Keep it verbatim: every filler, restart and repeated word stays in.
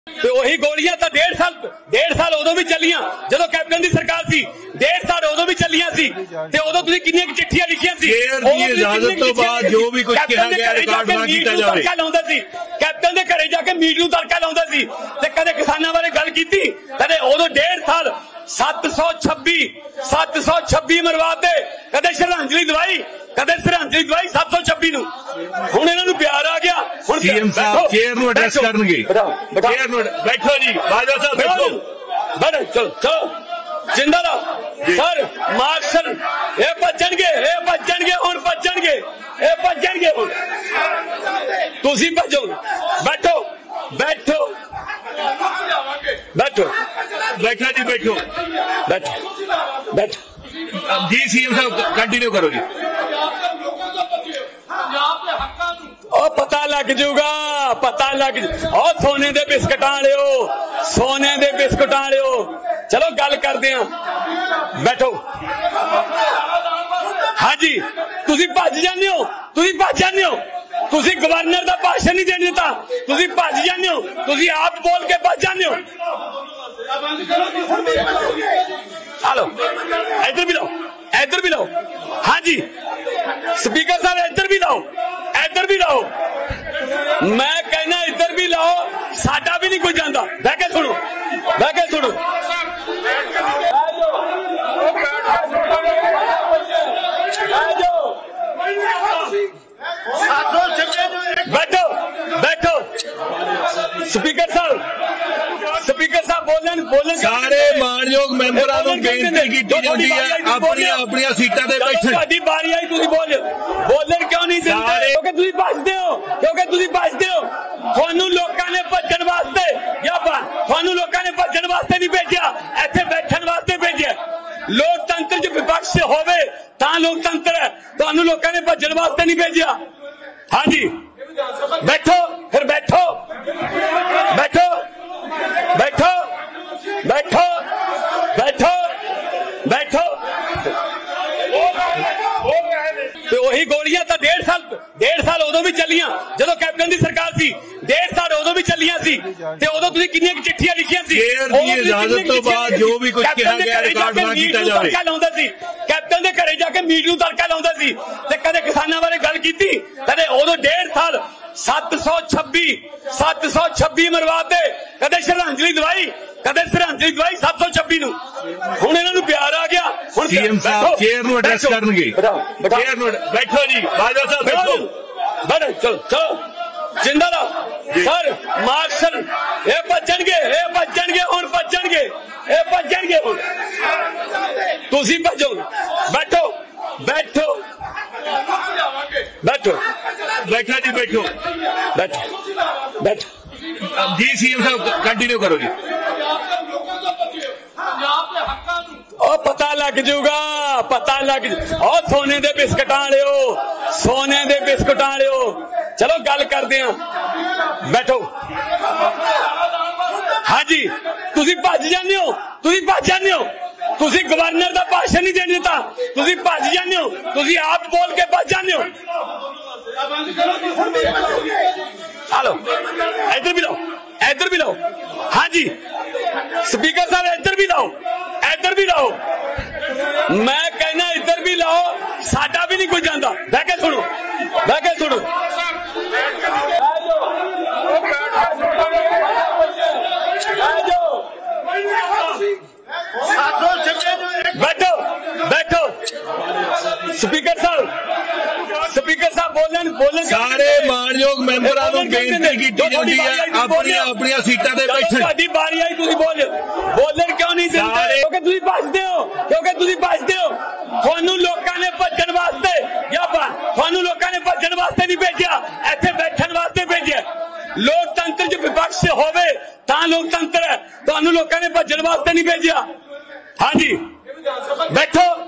ਤੇ ਉਹੀ ਗੋਲੀਆਂ ਤਾਂ ਡੇਢ ਸਾਲ ਡੇਢ ਸਾਲ ਉਦੋਂ ਵੀ ਚੱਲੀਆਂ ਜਦੋਂ ਕੈਪਟਨ ਦੀ ਸਰਕਾਰ ਸੀ। ਡੇਢ ਸਾਲ ਉਦੋਂ ਵੀ ਚੱਲੀਆਂ ਸੀ ਤੇ ਉਦੋਂ ਤੁਸੀਂ ਕਿੰਨੀਆਂ ਚਿੱਠੀਆਂ ਲਿਖੀਆਂ ਸੀ। ਇਜਾਜ਼ਤ ਤੋਂ ਬਾਅਦ ਜੋ ਵੀ ਕੁਝ ਕਿਹਾ ਗਿਆ ਰਿਕਾਰਡ ਨਾ ਕੀਤਾ ਜਾਵੇ। ਲਾਉਂਦਾ ਸੀ ਕੈਪਟਨ ਦੇ ਘਰੇ ਜਾ ਕੇ ਮੀਟ ਨੂੰ ਤੜਕਾ ਲਾਉਂਦਾ ਸੀ ਤੇ ਕਦੇ ਕਿਸਾਨਾਂ ਬਾਰੇ ਗੱਲ ਕੀਤੀ ਕਦੇ। ਉਦੋਂ ਡੇਢ ਸਾਲ ਸੱਤ ਸੌ ਛੱਬੀ ਸੱਤ ਸੌ ਛੱਬੀ ਮਰਵਾਤੇ। ਕਦੇ ਸ਼ਰਧਾਂਜਲੀ ਦਵਾਈ ਕਦੇ ਸ਼ਰਧਾਂਜਲੀ ਦਵਾਈ ਸੱਤ ਸੌ ਛੱਬੀ ਨੂੰ। ਹੁਣ ਇਹਨਾਂ ਨੂੰ ਪਿਆਰ ਆ ਗਿਆ। ਹੁਣ ਸੀਐਮ ਸਾਹਿਬ ਚੇਅਰ ਨੂੰ ਐਡਰੈਸ ਕਰਨਗੇ। ਚੇਅਰ ਨੂੰ ਬੈਠੋ ਜੀ ਬਾਜਵਾ ਸਾਹਿਬ ਬੈਠੋ ਬੈਠੋ ਚਲੋ ਚਲੋ ਜਿੰਦਾ ਰਹੋ ਸਰ ਮਾਰਸ਼ਲ। ਇਹ ਭੱਜਣਗੇ ਇਹ ਭੱਜਣਗੇ ਹੁਣ ਭੱਜਣਗੇ ਇਹ ਭੱਜਣਗੇ ਹੁਣ। ਤੁਸੀਂ ਭੱਜੋ ਬੈਠੋ ਬੈਠੋ ਬੈਠੋ ਬੈਠਾ ਜੀ ਬੈਠੋ ਬੈਠੋ ਬੈਠੋ ਜੀ। ਸੀਐਮ ਸਾਹਿਬ ਕੰਟੀਨਿਊ ਕਰੋ ਜੀ। ਉਹ ਪਤਾ ਲੱਗ ਜੂਗਾ ਪਤਾ ਲੱਗ ਉਹ ਸੋਨੇ ਦੇ ਬਿਸਕਟਾਂ ਵਾਲਿਓ ਸੋਨੇ ਦੇ ਬਿਸਕਟਾਂ ਵਾਲਿਓ। ਚਲੋ ਗੱਲ ਕਰਦੇ ਆ ਬੈਠੋ। ਹਾਂਜੀ ਤੁਸੀਂ ਭੱਜ ਜਾਂਦੇ ਹੋ ਤੁਸੀਂ ਭੱਜ ਜਾਂਦੇ ਹੋ। ਤੁਸੀਂ ਗਵਰਨਰ ਦਾ ਭਾਸ਼ਣ ਨਹੀਂ ਦੇਣ ਦਿੱਤਾ ਤੁਸੀਂ ਭੱਜ ਜਾਂਦੇ ਹੋ। ਤੁਸੀਂ ਆਪ ਬੋਲ ਕੇ ਭੱਜ ਜਾਂਦੇ ਹੋ। ਹਲੋ ਇੱਧਰ ਵੀ ਲਾਓ ਇੱਧਰ ਵੀ ਲਾਓ। ਹਾਂਜੀ ਸਪੀਕਰ ਸਾਹਿਬ ਇੱਧਰ ਵੀ ਲਾਓ ਇੱਧਰ ਵੀ ਲਾਓ। ਮੈਂ ਕਹਿਣਾ ਇੱਧਰ ਵੀ ਲਾਓ। ਸਾਡਾ ਵੀ ਨਹੀਂ ਕੋਈ ਜਾਂਦਾ। ਬਹਿ ਕੇ ਸੁਣੋ ਬਹਿ ਕੇ ਸੁਣੋ। ਬੈਠੋ ਬੈਠੋ ਸਪੀਕਰ ਸਾਹਿਬ ਸਪੀਕਰ ਸਾਹਿਬ ਬੋਲਣ ਬੋਲਣ। ਸਾਰੇ ਮਾਨਯੋਗ ਮੈਂਬਰਾਂ ਨੂੰ ਬੇਨਤੀ ਕੀਤੀ ਜਾਂਦੀ ਹੈ ਆਪਣੀਆਂ ਆਪਣੀਆਂ ਸੀਟਾਂ ਤੇ ਬੈਠਣ। ਤੁਹਾਡੀ ਵਾਰੀ ਆਈ ਤੁਸੀਂ ਬੋਲ ਬੋਲਣ ਕਿਉਂ ਨਹੀਂ ਦਿੰਦੇ? ਕਿਉਂਕਿ ਤੁਸੀਂ ਭੱਜਦੇ ਹੋ ਕਿਉਂਕਿ ਤੁਸੀਂ ਭੱਜਦੇ ਹੋ। ਤੁਹਾਨੂੰ ਲੋਕਾਂ ਨੇ ਭੱਜਣ ਵਾਸਤੇ ਜਾਂ ਤੁਹਾਨੂੰ ਲੋਕਾਂ ਨੇ ਭੱਜਣ ਵਾਸਤੇ ਨਹੀਂ ਭੇਜਿਆ ਇੱਥੇ ਬੈਠਣ ਵਾਸਤੇ ਭੇਜਿਆ। ਲੋਕਤੰਤਰ ਚ ਵਿਪਕਸ਼ ਹੋਵੇ ਤਾਂ ਲੋਕਤੰਤਰ ਹੈ। ਤੁਹਾਨੂੰ ਲੋਕਾਂ ਨੇ ਭੱਜਣ ਵਾਸਤੇ ਨਹੀਂ ਭੇਜਿਆ। ਹਾਂਜੀ ਬੈਠੋ ਫਿਰ ਬੈਠੋ ਬੈਠੋ ਬੈਠੋ ਬੈਠੋ ਬੈਠੋ ਬੈਠੋ। ਤੇ ਉਹੀ ਗੋਲੀਆਂ ਤਾਂ ਡੇਢ ਸਾਲ ਡੇਢ ਸਾਲ ਉਦੋਂ ਵੀ ਚੱਲੀਆਂ ਜਦੋਂ ਕੈਪਟਨ ਦੀ ਸਰਕਾਰ ਸੀ। ਡੇਢ ਸਾਲ ਉਦੋਂ ਵੀ ਚੱਲੀਆਂ ਸੀ ਤੇ ਉਦੋਂ ਤੁਸੀਂ ਕਿੰਨੀਆਂ ਚਿੱਠੀਆਂ ਲਿਖੀਆਂ ਸੀ। ਇਜਾਜ਼ਤ ਤੋਂ ਬਾਅਦ ਜੋ ਵੀ ਕੁਝ ਕਿਹਾ ਗਿਆ ਰਿਕਾਰਡ ਨਾ ਕੀਤਾ ਜਾਵੇ। ਤੜਕਾ ਲਾਉਂਦਾ ਸੀ ਕੈਪਟਨ ਦੇ ਘਰੇ ਜਾ ਕੇ ਮੀਟ ਨੂੰ ਤੜਕਾ ਲਾਉਂਦਾ ਸੀ ਤੇ ਕਦੇ ਕਿਸਾਨਾਂ ਬਾਰੇ ਗੱਲ ਕੀਤੀ ਕਦੇ। ਉਦੋਂ ਡੇਢ ਸਾਲ ਸੱਤ ਸੌ ਛੱਬੀ ਸੱਤ ਸੌ ਛੱਬੀ ਮਰਵਾਤੇ। ਕਦੇ ਸ਼ਰਧਾਂਜਲੀ ਦਵਾਈ ਕਦੇ ਸ਼ਰਧਾਂਜਲੀ ਦਵਾਈ ਸੱਤ ਸੌ ਛੱਬੀ ਨੂੰ। ਹੁਣ ਇਹਨਾਂ ਨੂੰ ਪਿਆਰ ਆ ਗਿਆ। ਹੁਣ ਸੀਐਮ ਸਾਹਿਬ ਚੇਅਰ ਨੂੰ ਐਡਰੈਸ ਕਰਨਗੇ। ਚੇਅਰ ਨੂੰ ਬੈਠੋ ਜੀ ਬਾਜਵਾ ਸਾਹਿਬ ਬੈਠੋ ਬੈਠੋ ਚਲੋ ਚਲੋ ਜਿੰਦਾ ਰਹੋ ਸਰ ਮਾਰਸ਼ਲ। ਇਹ ਭੱਜਣਗੇ ਇਹ ਭੱਜਣਗੇ ਹੁਣ ਭੱਜਣਗੇ ਇਹ ਭੱਜਣਗੇ ਹੁਣ। ਤੁਸੀਂ ਭੱਜੋ ਬੈਠੋ ਬੈਠੋ ਬੈਠੋ ਬੈਠਾ ਜੀ ਬੈਠੋ ਬੈਠੋ ਬੈਠੋ ਜੀ। ਸੀਐਮ ਸਾਹਿਬ ਕੰਟੀਨਿਊ ਕਰੋ ਜੀ। ਉਹ ਪਤਾ ਲੱਗ ਜੂਗਾ ਪਤਾ ਲੱਗ ਉਹ ਸੋਨੇ ਦੇ ਬਿਸਕਟਾਂ ਵਾਲਿਓ ਸੋਨੇ ਦੇ ਬਿਸਕਟਾਂ ਵਾਲਿਓ। ਚਲੋ ਗੱਲ ਕਰਦੇ ਆ ਬੈਠੋ। ਹਾਂਜੀ ਤੁਸੀਂ ਭੱਜ ਜਾਂਦੇ ਹੋ ਤੁਸੀਂ ਭੱਜ ਜਾਂਦੇ ਹੋ। ਤੁਸੀਂ ਗਵਰਨਰ ਦਾ ਭਾਸ਼ਣ ਨਹੀਂ ਦੇਣ ਦਿੱਤਾ ਤੁਸੀਂ ਭੱਜ ਜਾਂਦੇ ਹੋ। ਤੁਸੀਂ ਆਪ ਬੋਲ ਕੇ ਭੱਜ ਜਾਂਦੇ ਹੋ। ਹਲੋ ਇੱਧਰ ਵੀ ਲਾਓ ਇੱਧਰ ਵੀ ਲਾਓ। ਹਾਂਜੀ ਸਪੀਕਰ ਸਾਹਿਬ ਇੱਧਰ ਵੀ ਲਾਓ ਇੱਧਰ ਵੀ ਲਾਓ। ਮੈਂ ਕਹਿਣਾ ਇੱਧਰ ਵੀ ਲਾਓ। ਸਾਡਾ ਵੀ ਨਹੀਂ ਕੋਈ ਜਾਂਦਾ। ਬਹਿ ਕੇ ਸੁਣੋ ਬਹਿ ਕੇ ਸੁਣੋ। ਬੈਠੋ ਬੈਠੋ ਸਪੀਕਰ ਸਾਹਿਬ ਸਪੀਕਰ ਸਾਹਿਬ ਬੋਲਣ ਬੋਲਣ। ਸਾਰੇ ਮਾਨਯੋਗ ਮੈਂਬਰਾਂ ਨੂੰ ਬੇਨਤੀ ਕੀਤੀ ਜਾਂਦੀ ਹੈ ਆਪਣੀਆਂ ਆਪਣੀਆਂ ਸੀਟਾਂ ਤੇ ਬੈਠਣ। ਤੁਹਾਡੀ ਵਾਰੀ ਆਈ ਤੁਸੀਂ ਬੋਲ ਬੋਲਣ ਕਿਉਂ ਨਹੀਂ ਦਿੰਦੇ? ਕਿਉਂਕਿ ਤੁਸੀਂ ਭੱਜਦੇ ਹੋ ਕਿਉਂਕਿ ਤੁਸੀਂ ਭੱਜਦੇ ਹੋ। ਤੁਹਾਨੂੰ ਲੋਕਾਂ ਨੇ ਭੱਜਣ ਵਾਸਤੇ ਜਾਂ ਤੁਹਾਨੂੰ ਲੋਕਾਂ ਨੇ ਭੱਜਣ ਵਾਸਤੇ ਨਹੀਂ ਭੇਜਿਆ ਇੱਥੇ ਬੈਠਣ ਵਾਸਤੇ ਭੇਜਿਆ। ਲੋਕਤੰਤਰ ਚ ਵਿਪਕਸ਼ ਹੋਵੇ ਤਾਂ ਲੋਕਤੰਤਰ ਹੈ। ਤੁਹਾਨੂੰ ਲੋਕਾਂ ਨੇ ਭੱਜਣ ਵਾਸਤੇ ਨਹੀਂ ਭੇਜਿਆ। ਹਾਂਜੀ ਬੈਠੋ